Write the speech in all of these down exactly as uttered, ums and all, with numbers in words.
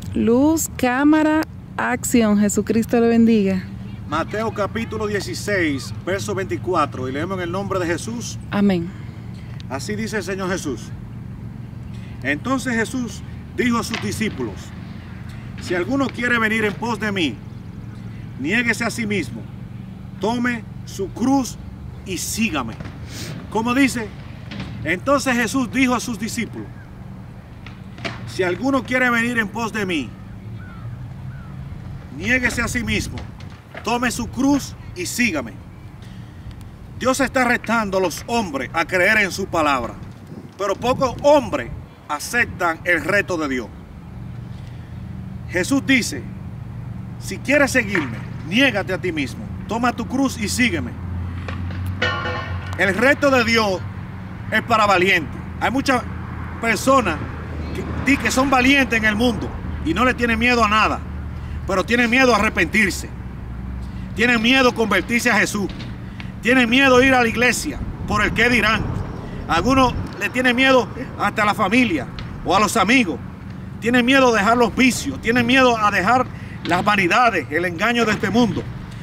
Luz, cámara, acción. Jesucristo le bendiga. Mateo capítulo dieciséis, verso veinticuatro, y leemos en el nombre de Jesús. Amén. Así dice el Señor Jesús. Entonces Jesús dijo a sus discípulos: si alguno quiere venir en pos de mí, niéguese a sí mismo, tome su cruz y sígame. ¿Cómo dice? Entonces Jesús dijo a sus discípulos: si alguno quiere venir en pos de mí, niéguese a sí mismo, tome su cruz y sígame. Dios está retando a los hombres a creer en su palabra, pero pocos hombres aceptan el reto de Dios. Jesús dice: si quieres seguirme, niégate a ti mismo, toma tu cruz y sígueme. El reto de Dios es para valientes. Hay muchas personas que, que son valientes en el mundo y no le tienen miedo a nada, pero tienen miedo a arrepentirse, tienen miedo a convertirse a Jesús, tienen miedo a ir a la iglesia por el qué dirán. Algunos le tienen miedo hasta a la familia o a los amigos, tienen miedo a dejar los vicios, tienen miedo a dejar las vanidades, el engaño de este mundo.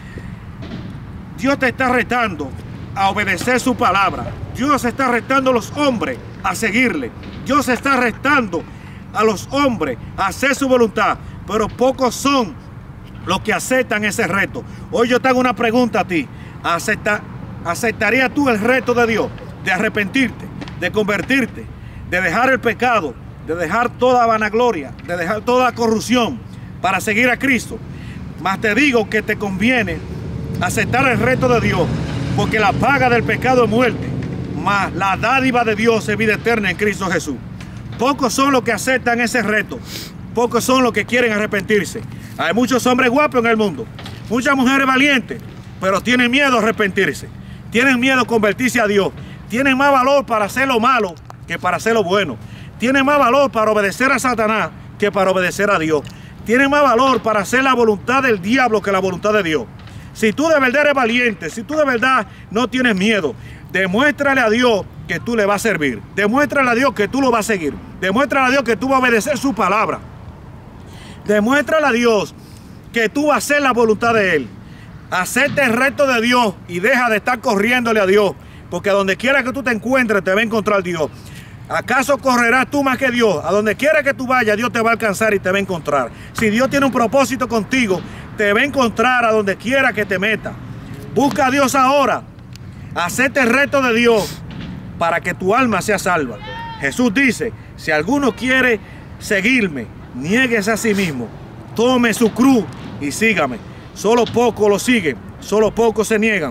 Dios te está retando a obedecer su palabra. Dios está retando a los hombres a seguirle. Dios está retando a los hombres a hacer su voluntad, pero pocos son los que aceptan ese reto. Hoy yo te hago una pregunta a ti. ¿Acepta, ¿Aceptarías tú el reto de Dios de arrepentirte, de convertirte, de dejar el pecado, de dejar toda vanagloria, de dejar toda corrupción para seguir a Cristo? Mas te digo que te conviene aceptar el reto de Dios, porque la paga del pecado es muerte, mas la dádiva de Dios es vida eterna en Cristo Jesús. Pocos son los que aceptan ese reto, pocos son los que quieren arrepentirse. Hay muchos hombres guapos en el mundo, muchas mujeres valientes, pero tienen miedo a arrepentirse, tienen miedo a convertirse a Dios, tienen más valor para hacer lo malo que para hacer lo bueno, tienen más valor para obedecer a Satanás que para obedecer a Dios, tienen más valor para hacer la voluntad del diablo que la voluntad de Dios. Si tú de verdad eres valiente, si tú de verdad no tienes miedo, demuéstrale a Dios que tú le vas a servir. Demuéstrale a Dios que tú lo vas a seguir. Demuéstrale a Dios que tú vas a obedecer su palabra. Demuéstrale a Dios que tú vas a hacer la voluntad de Él. Acepta el reto de Dios y deja de estar corriéndole a Dios, porque a donde quiera que tú te encuentres te va a encontrar Dios. ¿Acaso correrás tú más que Dios? A donde quiera que tú vayas, Dios te va a alcanzar y te va a encontrar. Si Dios tiene un propósito contigo, te va a encontrar a donde quiera que te meta. Busca a Dios ahora. Acepta el reto de Dios para que tu alma sea salva. Jesús dice: si alguno quiere seguirme, niéguese a sí mismo, tome su cruz y sígame. Solo pocos lo siguen, solo pocos se niegan,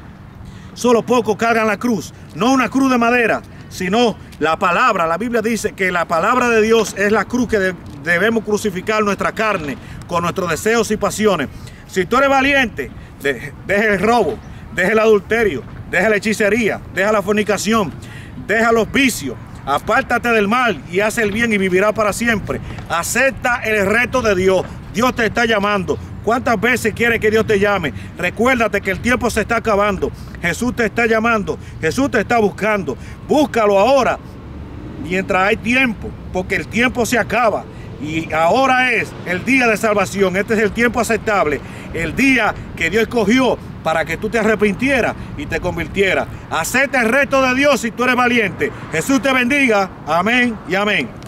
solo pocos cargan la cruz. No una cruz de madera, sino la palabra. La Biblia dice que la palabra de Dios es la cruz que de, debemos crucificar nuestra carne con nuestros deseos y pasiones. Si tú eres valiente, de, deja el robo, deja el adulterio, deja la hechicería, deja la fornicación, deja los vicios, apártate del mal y haz el bien y vivirá para siempre. Acepta el reto de Dios. Dios te está llamando. ¿Cuántas veces quiere que Dios te llame? Recuérdate que el tiempo se está acabando. Jesús te está llamando. Jesús te está buscando. Búscalo ahora, mientras hay tiempo, porque el tiempo se acaba. Y ahora es el día de salvación. Este es el tiempo aceptable. El día que Dios escogió para que tú te arrepintieras y te convirtieras. Acepta el reto de Dios si tú eres valiente. Jesús te bendiga. Amén y amén.